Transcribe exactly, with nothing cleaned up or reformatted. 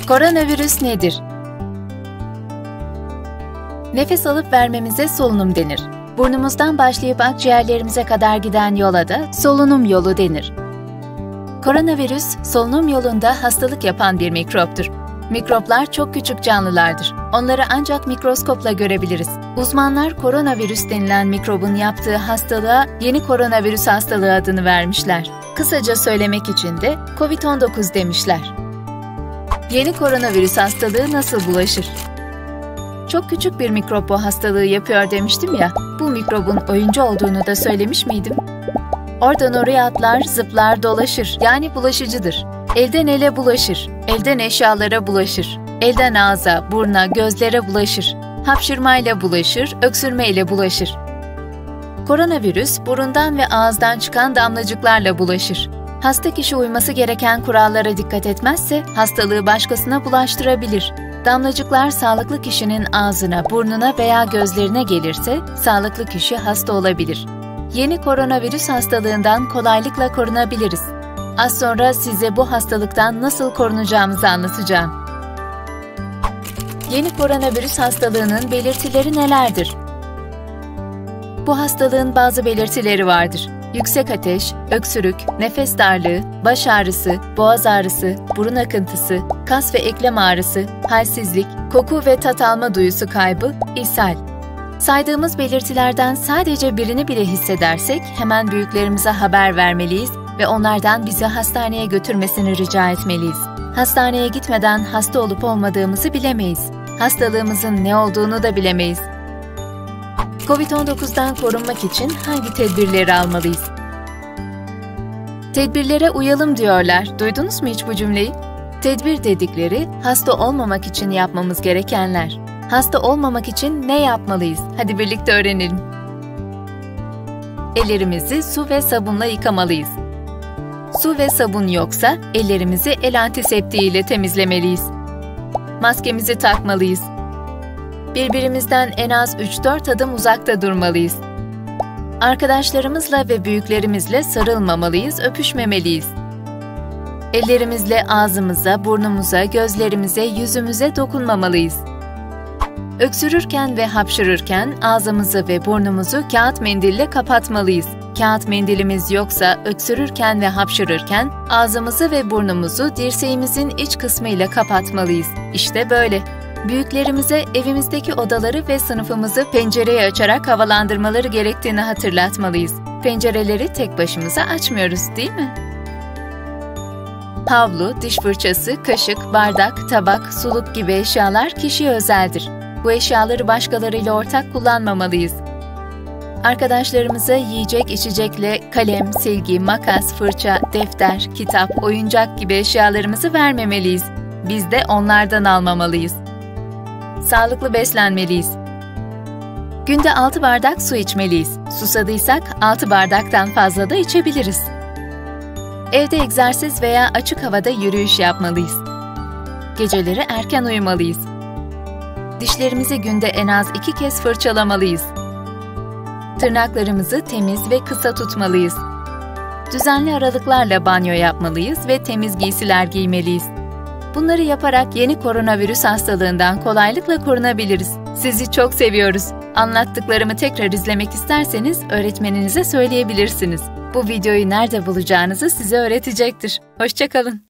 Koronavirüs nedir? Nefes alıp vermemize solunum denir. Burnumuzdan başlayıp akciğerlerimize kadar giden yola da solunum yolu denir. Koronavirüs, solunum yolunda hastalık yapan bir mikroptur. Mikroplar çok küçük canlılardır. Onları ancak mikroskopla görebiliriz. Uzmanlar koronavirüs denilen mikrobun yaptığı hastalığa yeni koronavirüs hastalığı adını vermişler. Kısaca söylemek için de kovid on dokuz demişler. Yeni koronavirüs hastalığı nasıl bulaşır? Çok küçük bir mikrop bu hastalığı yapıyor demiştim ya, bu mikrobun oyuncu olduğunu da söylemiş miydim? Oradan oraya atlar, zıplar, dolaşır, yani bulaşıcıdır. Elden ele bulaşır, elden eşyalara bulaşır, elden ağza, burna, gözlere bulaşır, hapşırmayla bulaşır, öksürmeyle bulaşır. Koronavirüs, burundan ve ağızdan çıkan damlacıklarla bulaşır. Hasta kişi uyması gereken kurallara dikkat etmezse hastalığı başkasına bulaştırabilir. Damlacıklar sağlıklı kişinin ağzına, burnuna veya gözlerine gelirse sağlıklı kişi hasta olabilir. Yeni koronavirüs hastalığından kolaylıkla korunabiliriz. Az sonra size bu hastalıktan nasıl korunacağımızı anlatacağım. Yeni koronavirüs hastalığının belirtileri nelerdir? Bu hastalığın bazı belirtileri vardır. Yüksek ateş, öksürük, nefes darlığı, baş ağrısı, boğaz ağrısı, burun akıntısı, kas ve eklem ağrısı, halsizlik, koku ve tat alma duyusu kaybı, ishal. Saydığımız belirtilerden sadece birini bile hissedersek hemen büyüklerimize haber vermeliyiz ve onlardan bizi hastaneye götürmesini rica etmeliyiz. Hastaneye gitmeden hasta olup olmadığımızı bilemeyiz. Hastalığımızın ne olduğunu da bilemeyiz. kovid on dokuzdan korunmak için hangi tedbirleri almalıyız? Tedbirlere uyalım diyorlar. Duydunuz mu hiç bu cümleyi? Tedbir dedikleri, hasta olmamak için yapmamız gerekenler. Hasta olmamak için ne yapmalıyız? Hadi birlikte öğrenelim. Ellerimizi su ve sabunla yıkamalıyız. Su ve sabun yoksa ellerimizi el antiseptiği ile temizlemeliyiz. Maskemizi takmalıyız. Birbirimizden en az üç dört adım uzakta durmalıyız. Arkadaşlarımızla ve büyüklerimizle sarılmamalıyız, öpüşmemeliyiz. Ellerimizle ağzımıza, burnumuza, gözlerimize, yüzümüze dokunmamalıyız. Öksürürken ve hapşırırken ağzımızı ve burnumuzu kağıt mendille kapatmalıyız. Kağıt mendilimiz yoksa öksürürken ve hapşırırken ağzımızı ve burnumuzu dirseğimizin iç kısmıyla kapatmalıyız. İşte böyle. Büyüklerimize evimizdeki odaları ve sınıfımızı pencereyi açarak havalandırmaları gerektiğini hatırlatmalıyız. Pencereleri tek başımıza açmıyoruz, değil mi? Havlu, diş fırçası, kaşık, bardak, tabak, suluk gibi eşyalar kişiye özeldir. Bu eşyaları başkalarıyla ortak kullanmamalıyız. Arkadaşlarımıza yiyecek, içecekle kalem, silgi, makas, fırça, defter, kitap, oyuncak gibi eşyalarımızı vermemeliyiz. Biz de onlardan almamalıyız. Sağlıklı beslenmeliyiz. Günde altı bardak su içmeliyiz. Susadıysak altı bardaktan fazla da içebiliriz. Evde egzersiz veya açık havada yürüyüş yapmalıyız. Geceleri erken uyumalıyız. Dişlerimizi günde en az iki kez fırçalamalıyız. Tırnaklarımızı temiz ve kısa tutmalıyız. Düzenli aralıklarla banyo yapmalıyız ve temiz giysiler giymeliyiz. Bunları yaparak yeni koronavirüs hastalığından kolaylıkla korunabiliriz. Sizi çok seviyoruz. Anlattıklarımı tekrar izlemek isterseniz öğretmeninize söyleyebilirsiniz. Bu videoyu nerede bulacağınızı size öğretecektir. Hoşça kalın.